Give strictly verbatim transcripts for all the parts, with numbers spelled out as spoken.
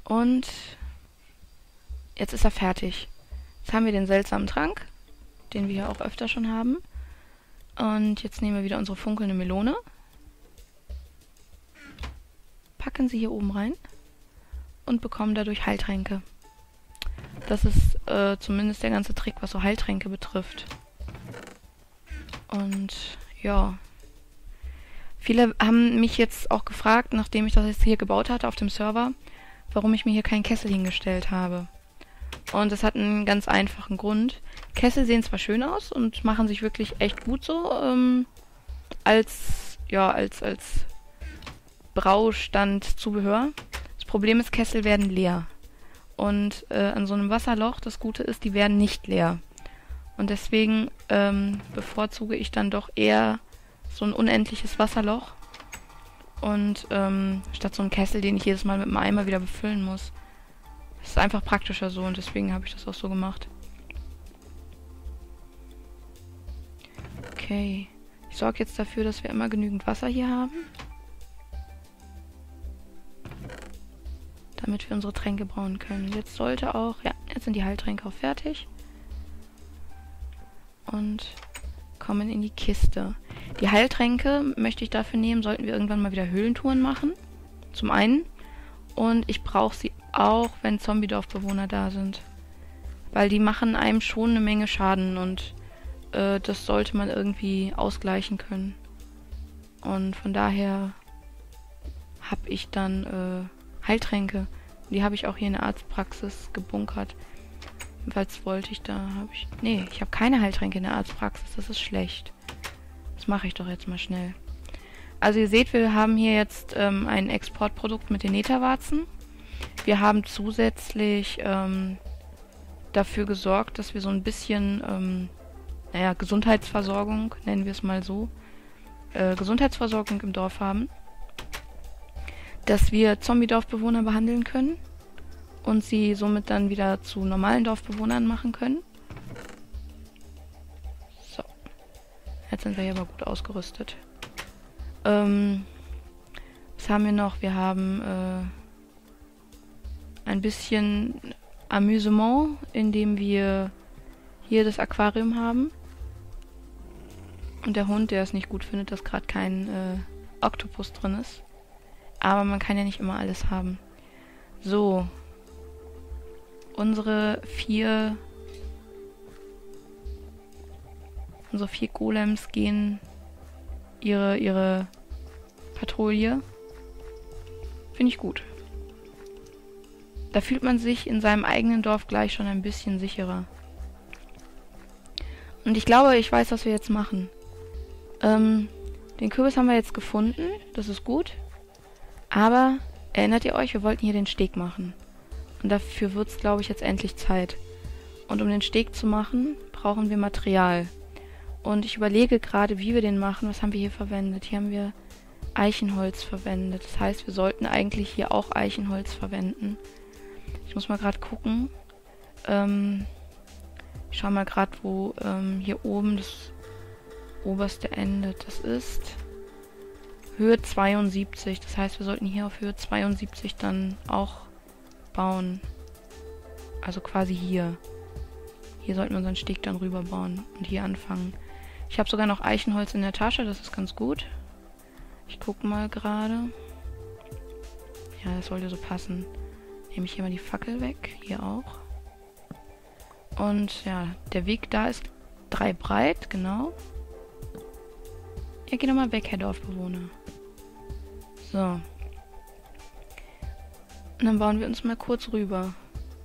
Und jetzt ist er fertig. Jetzt haben wir den seltsamen Trank, den wir ja auch öfter schon haben. Und jetzt nehmen wir wieder unsere funkelnde Melone. Packen sie hier oben rein. Und bekommen dadurch Heiltränke. Das ist äh, zumindest der ganze Trick, was so Heiltränke betrifft. Und ja. Viele haben mich jetzt auch gefragt, nachdem ich das jetzt hier gebaut hatte auf dem Server, warum ich mir hier keinen Kessel hingestellt habe. Und das hat einen ganz einfachen Grund. Kessel sehen zwar schön aus und machen sich wirklich echt gut so, ähm, als, ja, als, als Braustandzubehör. Das Problem ist, Kessel werden leer. Und äh, an so einem Wasserloch, das Gute ist, die werden nicht leer. Und deswegen ähm, bevorzuge ich dann doch eher so ein unendliches Wasserloch. Und ähm, statt so einen Kessel, den ich jedes Mal mit einem Eimer wieder befüllen muss. Das ist einfach praktischer so und deswegen habe ich das auch so gemacht. Okay. Ich sorge jetzt dafür, dass wir immer genügend Wasser hier haben. Damit wir unsere Tränke brauen können. Jetzt sollte auch... Ja, jetzt sind die Heiltränke auch fertig. Und kommen in die Kiste. Die Heiltränke möchte ich dafür nehmen, sollten wir irgendwann mal wieder Höhlentouren machen. Zum einen. Und ich brauche sie auch, wenn Zombie-Dorfbewohner da sind. Weil die machen einem schon eine Menge Schaden und äh, das sollte man irgendwie ausgleichen können. Und von daher habe ich dann äh, Heiltränke. Die habe ich auch hier in der Arztpraxis gebunkert. Jedenfalls wollte ich da, habe ich... Nee, ich habe keine Heiltränke in der Arztpraxis, das ist schlecht. Das mache ich doch jetzt mal schnell. Also ihr seht, wir haben hier jetzt ähm, ein Exportprodukt mit den Netherwarzen. Wir haben zusätzlich ähm, dafür gesorgt, dass wir so ein bisschen, ähm, naja, Gesundheitsversorgung, nennen wir es mal so, äh, Gesundheitsversorgung im Dorf haben. Dass wir Zombie-Dorfbewohner behandeln können und sie somit dann wieder zu normalen Dorfbewohnern machen können. So. Jetzt sind wir hier aber gut ausgerüstet. Ähm, was haben wir noch? Wir haben äh, ein bisschen Amüsement, indem wir hier das Aquarium haben. Und der Hund, der es nicht gut findet, dass gerade kein äh, Oktopus drin ist. Aber man kann ja nicht immer alles haben. So. Unsere vier... Unsere vier Golems gehen ihre, ihre Patrouille. Finde ich gut. Da fühlt man sich in seinem eigenen Dorf gleich schon ein bisschen sicherer. Und ich glaube, ich weiß, was wir jetzt machen. Ähm, den Kürbis haben wir jetzt gefunden. Das ist gut. Aber, erinnert ihr euch, wir wollten hier den Steg machen. Und dafür wird es, glaube ich, jetzt endlich Zeit. Und um den Steg zu machen, brauchen wir Material. Und ich überlege gerade, wie wir den machen. Was haben wir hier verwendet? Hier haben wir Eichenholz verwendet. Das heißt, wir sollten eigentlich hier auch Eichenholz verwenden. Ich muss mal gerade gucken. Ähm, ich schau mal gerade, wo ähm, hier oben das oberste endet. Das ist Höhe zweiundsiebzig. Das heißt, wir sollten hier auf Höhe zweiundsiebzig dann auch bauen. Also quasi hier. Hier sollten wir unseren Steg dann rüber bauen und hier anfangen. Ich habe sogar noch Eichenholz in der Tasche, das ist ganz gut. Ich gucke mal gerade. Ja, das sollte so passen. Nehme ich hier mal die Fackel weg. Hier auch. Und ja, der Weg da ist drei breit, genau. Ja, geh doch mal weg, Herr Dorfbewohner. So. Und dann bauen wir uns mal kurz rüber.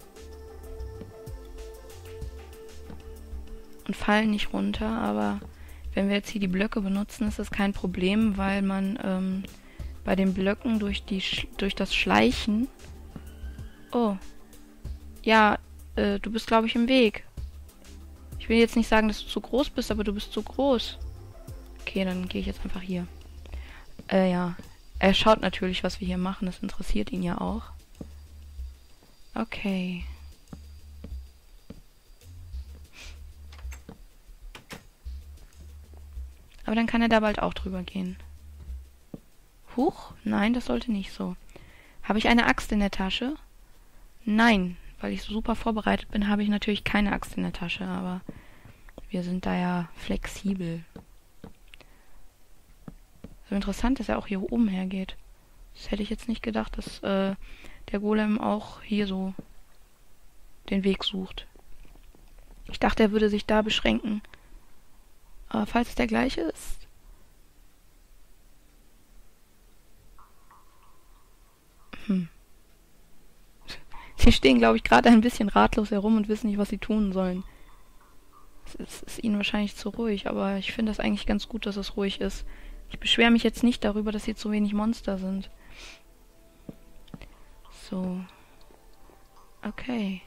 Und fallen nicht runter, aber wenn wir jetzt hier die Blöcke benutzen, ist das kein Problem, weil man ähm, bei den Blöcken durch, die Sch durch das Schleichen... Oh. Ja, äh, du bist, glaube ich, im Weg. Ich will jetzt nicht sagen, dass du zu groß bist, aber du bist zu groß. Okay, dann gehe ich jetzt einfach hier. Äh, ja. Er schaut natürlich, was wir hier machen. Das interessiert ihn ja auch. Okay. Aber dann kann er da bald auch drüber gehen. Huch, nein, das sollte nicht so. Habe ich eine Axt in der Tasche? Nein, weil ich so super vorbereitet bin, habe ich natürlich keine Axt in der Tasche, aber wir sind da ja flexibel. So interessant, dass er auch hier oben hergeht. Das hätte ich jetzt nicht gedacht, dass äh, der Golem auch hier so den Weg sucht. Ich dachte, er würde sich da beschränken. Aber falls es der gleiche ist... Hm. Sie stehen, glaube ich, gerade ein bisschen ratlos herum und wissen nicht, was sie tun sollen. Es ist, ist ihnen wahrscheinlich zu ruhig, aber ich finde das eigentlich ganz gut, dass es ruhig ist. Ich beschwere mich jetzt nicht darüber, dass hier zu wenig Monster sind. So. Okay.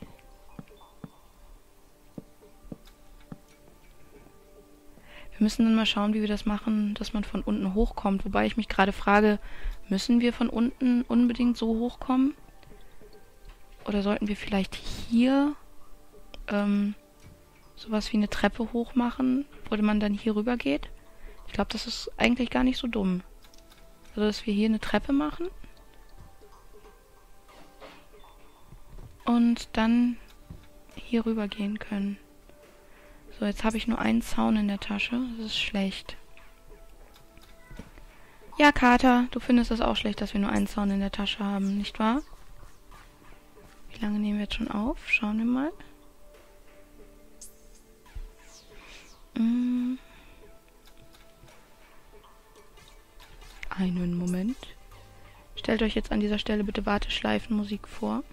Wir müssen dann mal schauen, wie wir das machen, dass man von unten hochkommt. Wobei ich mich gerade frage, müssen wir von unten unbedingt so hochkommen? Oder sollten wir vielleicht hier ähm, sowas wie eine Treppe hoch machen, wo man dann hier rüber geht? Ich glaube, das ist eigentlich gar nicht so dumm. Also, dass wir hier eine Treppe machen. Und dann hier rüber gehen können. So, jetzt habe ich nur einen Zaun in der Tasche. Das ist schlecht. Ja, Kater, du findest es auch schlecht, dass wir nur einen Zaun in der Tasche haben, nicht wahr? Wie lange nehmen wir jetzt schon auf? Schauen wir mal. Hm. Einen Moment. Stellt euch jetzt an dieser Stelle bitte Warteschleifenmusik vor.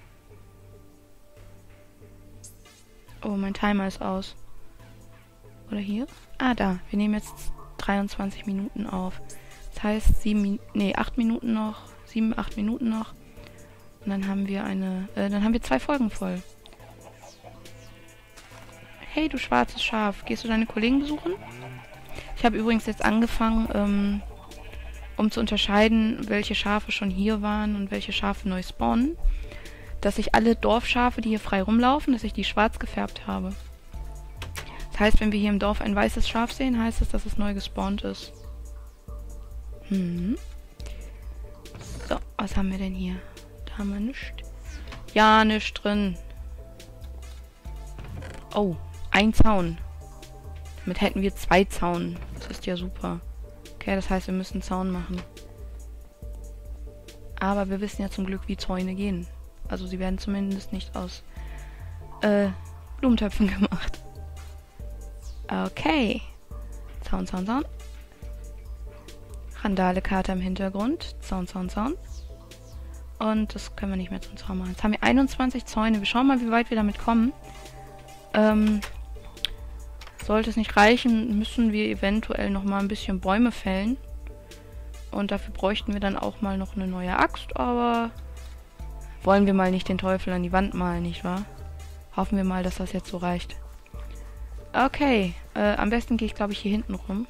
Oh, mein Timer ist aus. Oder hier? Ah, da. Wir nehmen jetzt dreiundzwanzig Minuten auf. Das heißt, sieben, nee, acht Minuten noch. Sieben, acht Minuten noch. Und dann haben wir eine, äh, dann haben wir zwei Folgen voll. Hey, du schwarzes Schaf. Gehst du deine Kollegen besuchen? Ich habe übrigens jetzt angefangen, ähm, um zu unterscheiden, welche Schafe schon hier waren und welche Schafe neu spawnen, dass ich alle Dorfschafe, die hier frei rumlaufen, dass ich die schwarz gefärbt habe. Das heißt, wenn wir hier im Dorf ein weißes Schaf sehen, heißt es, dass es neu gespawnt ist. Hm. So, was haben wir denn hier? Da haben wir nichts. Ja, nichts drin. Oh, ein Zaun. Damit hätten wir zwei Zaun. Das ist ja super. Okay, das heißt, wir müssen einen Zaun machen. Aber wir wissen ja zum Glück, wie Zäune gehen. Also sie werden zumindest nicht aus äh, Blumentöpfen gemacht. Okay. Zaun, Zaun, Zaun. Randale-Karte im Hintergrund. Zaun, Zaun, Zaun. Und das können wir nicht mehr zum Zaun machen. Jetzt haben wir einundzwanzig Zäune. Wir schauen mal, wie weit wir damit kommen. Ähm, sollte es nicht reichen, müssen wir eventuell noch mal ein bisschen Bäume fällen. Und dafür bräuchten wir dann auch mal noch eine neue Axt. Aber wollen wir mal nicht den Teufel an die Wand malen, nicht wahr? Hoffen wir mal, dass das jetzt so reicht. Okay, äh, am besten gehe ich, glaube ich, hier hinten rum.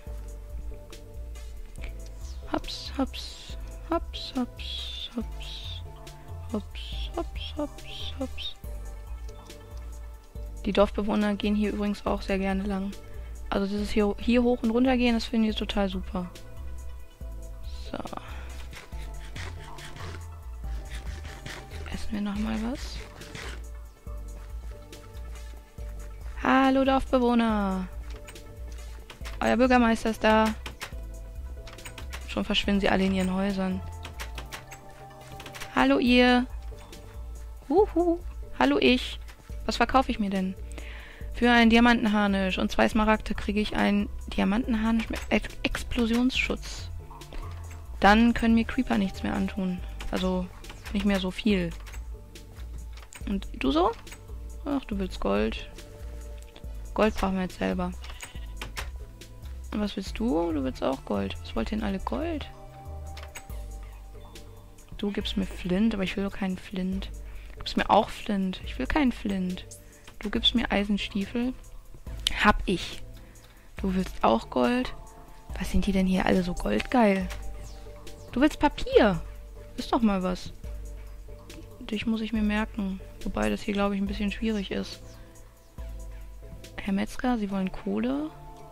Hops, hops, hops, hops, hops, hops, hops, hops, hops. Die Dorfbewohner gehen hier übrigens auch sehr gerne lang. Also dieses hier, hier hoch und runter gehen, das finde ich total super. So. Essen wir nochmal was. Hallo Dorfbewohner. Euer Bürgermeister ist da. Schon verschwinden sie alle in ihren Häusern. Hallo ihr. Huhu. Hallo ich. Was verkaufe ich mir denn? Für einen Diamantenharnisch und zwei Smaragde kriege ich einen Diamantenharnisch mit Ex Explosionsschutz. Dann können mir Creeper nichts mehr antun. Also nicht mehr so viel. Und du so? Ach, du willst Gold. Gold brauchen wir jetzt selber. Und was willst du? Du willst auch Gold. Was wollt ihr denn alle Gold? Du gibst mir Flint, aber ich will doch keinen Flint. Du gibst mir auch Flint. Ich will keinen Flint. Du gibst mir Eisenstiefel. Hab ich. Du willst auch Gold. Was sind die denn hier alle so goldgeil? Du willst Papier. Ist doch mal was. Dich muss ich mir merken. Wobei das hier, glaube ich, ein bisschen schwierig ist. Herr Metzger, Sie wollen Kohle.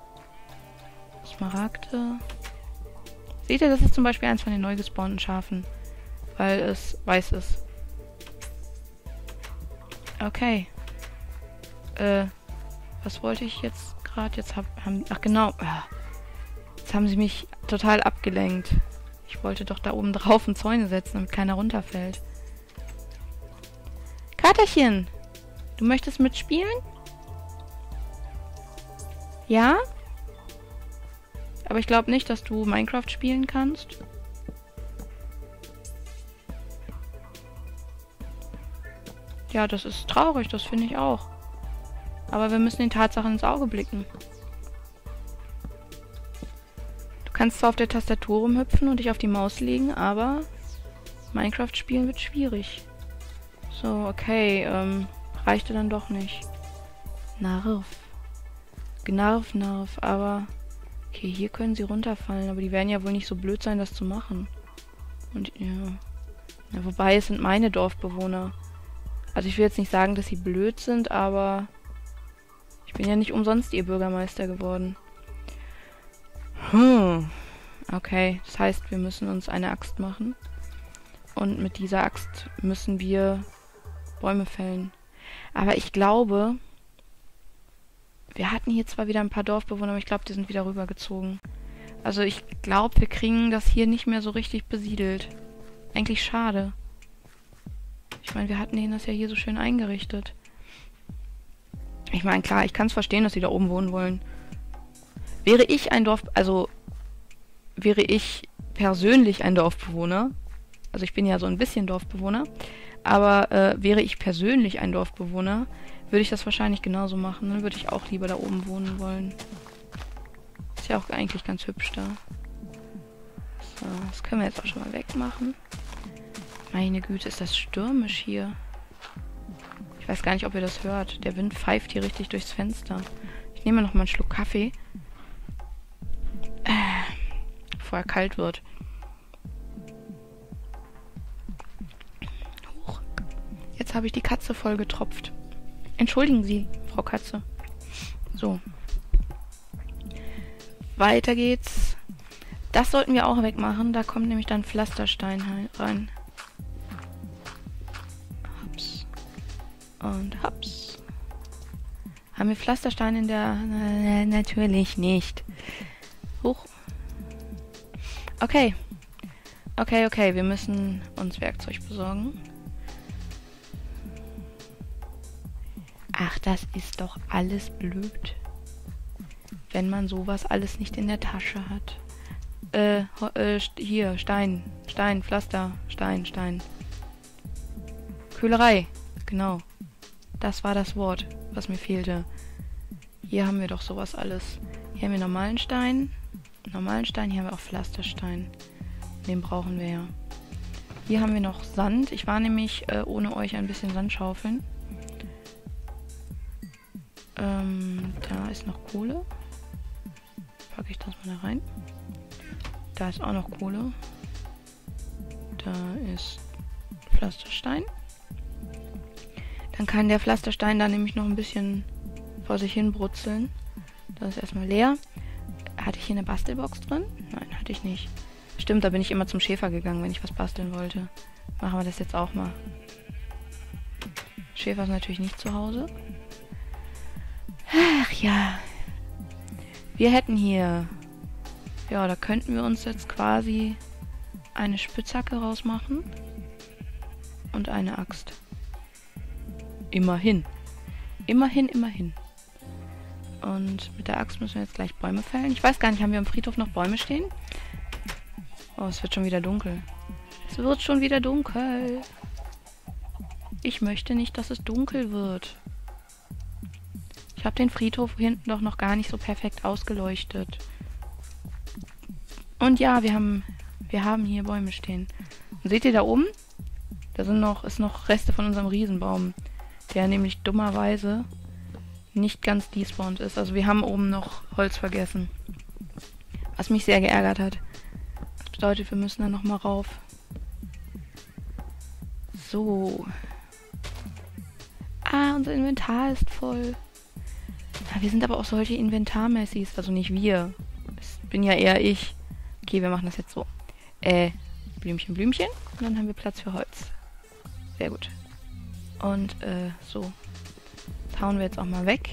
Smaragde. Seht ihr, das ist zum Beispiel eins von den neu gespawnten Schafen. Weil es weiß ist. Okay. Äh, was wollte ich jetzt gerade? Jetzt hab, haben... Ach genau. Jetzt haben sie mich total abgelenkt. Ich wollte doch da oben drauf ein Zäune setzen, damit keiner runterfällt. Katerchen! Du möchtest mitspielen? Ja? Aber ich glaube nicht, dass du Minecraft spielen kannst. Ja, das ist traurig, das finde ich auch. Aber wir müssen den Tatsachen ins Auge blicken. Du kannst zwar auf der Tastatur rumhüpfen und dich auf die Maus legen, aber Minecraft spielen wird schwierig. So, okay, ähm, reichte dann doch nicht. Narf. Gnarf, narf, aber... Okay, hier können sie runterfallen, aber die werden ja wohl nicht so blöd sein, das zu machen. Und, ja... ja wobei, es sind meine Dorfbewohner. Also ich will jetzt nicht sagen, dass sie blöd sind, aber... Ich bin ja nicht umsonst ihr Bürgermeister geworden. Hm. Okay, das heißt, wir müssen uns eine Axt machen. Und mit dieser Axt müssen wir Bäume fällen. Aber ich glaube... Wir hatten hier zwar wieder ein paar Dorfbewohner, aber ich glaube, die sind wieder rübergezogen. Also ich glaube, wir kriegen das hier nicht mehr so richtig besiedelt. Eigentlich schade. Ich meine, wir hatten denen das ja hier so schön eingerichtet. Ich meine, klar, ich kann es verstehen, dass sie da oben wohnen wollen. Wäre ich ein Dorf... Also, wäre ich persönlich ein Dorfbewohner... Also ich bin ja so ein bisschen Dorfbewohner. Aber äh, wäre ich persönlich ein Dorfbewohner... würde ich das wahrscheinlich genauso machen. Dann würde ich auch lieber da oben wohnen wollen. Ist ja auch eigentlich ganz hübsch da. So, das können wir jetzt auch schon mal wegmachen. Meine Güte, ist das stürmisch hier. Ich weiß gar nicht, ob ihr das hört. Der Wind pfeift hier richtig durchs Fenster. Ich nehme noch mal einen Schluck Kaffee. Äh, bevor er kalt wird. Huch. Jetzt habe ich die Katze voll getropft. Entschuldigen Sie, Frau Katze. So. Weiter geht's. Das sollten wir auch wegmachen. Da kommt nämlich dann Pflasterstein rein. Hops. Und hops. Haben wir Pflasterstein in der... Na, natürlich nicht. Huch. Okay. Okay, okay. Wir müssen uns Werkzeug besorgen. Ach, das ist doch alles blöd. Wenn man sowas alles nicht in der Tasche hat. Äh, äh, hier, Stein. Stein, Pflaster. Stein, Stein. Köhlerei. Genau. Das war das Wort, was mir fehlte. Hier haben wir doch sowas alles. Hier haben wir normalen Stein. Normalen Stein, hier haben wir auch Pflasterstein. Den brauchen wir ja. Hier haben wir noch Sand. Ich war nämlich äh, ohne euch ein bisschen Sand schaufeln. Ähm, da ist noch Kohle. Packe ich das mal da rein. Da ist auch noch Kohle. Da ist Pflasterstein. Dann kann der Pflasterstein da nämlich noch ein bisschen vor sich hin brutzeln. Das ist erstmal leer. Hatte ich hier eine Bastelbox drin? Nein, hatte ich nicht. Stimmt, da bin ich immer zum Schäfer gegangen, wenn ich was basteln wollte. Machen wir das jetzt auch mal. Schäfer ist natürlich nicht zu Hause. Ach ja. Wir hätten hier... Ja, da könnten wir uns jetzt quasi eine Spitzhacke rausmachen. Und eine Axt. Immerhin. Immerhin, immerhin. Und mit der Axt müssen wir jetzt gleich Bäume fällen. Ich weiß gar nicht, haben wir am Friedhof noch Bäume stehen? Oh, es wird schon wieder dunkel. Es wird schon wieder dunkel. Ich möchte nicht, dass es dunkel wird. Ich habe den Friedhof hinten doch noch gar nicht so perfekt ausgeleuchtet. Und ja, wir haben wir haben hier Bäume stehen. Und seht ihr da oben? Da sind noch ist noch Reste von unserem Riesenbaum, der nämlich dummerweise nicht ganz despawned ist. Also wir haben oben noch Holz vergessen. Was mich sehr geärgert hat. Das bedeutet, wir müssen da nochmal rauf. So. Ah, unser Inventar ist voll. Ja, wir sind aber auch solche Inventarmessis. Also nicht wir. Das bin ja eher ich. Okay, wir machen das jetzt so. Äh, Blümchen, Blümchen. Und dann haben wir Platz für Holz. Sehr gut. Und, äh, so. Das hauen wir jetzt auch mal weg.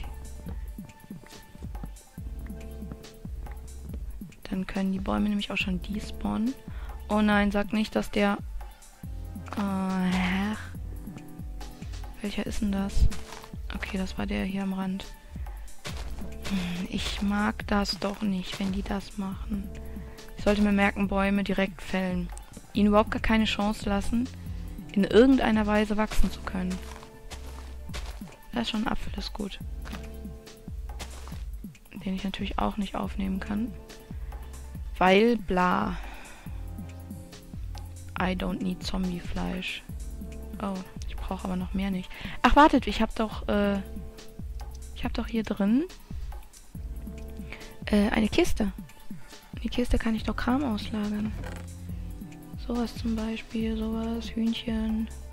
Dann können die Bäume nämlich auch schon despawnen. Oh nein, sag nicht, dass der... Äh, welcher ist denn das? Okay, das war der hier am Rand. Hm, ich mag das doch nicht, wenn die das machen. Ich sollte mir merken, Bäume direkt fällen. Ihnen überhaupt gar keine Chance lassen, in irgendeiner Weise wachsen zu können. Da ist schon ein Apfel, das ist gut. Den ich natürlich auch nicht aufnehmen kann. Weil, bla. I don't need Zombie-Fleisch. Oh, ich brauche aber noch mehr nicht. Ach, wartet, ich habe doch, äh... Ich habe doch hier drin... Äh, eine Kiste. In die Kiste kann ich doch Kram auslagern. Sowas zum Beispiel, sowas, Hühnchen...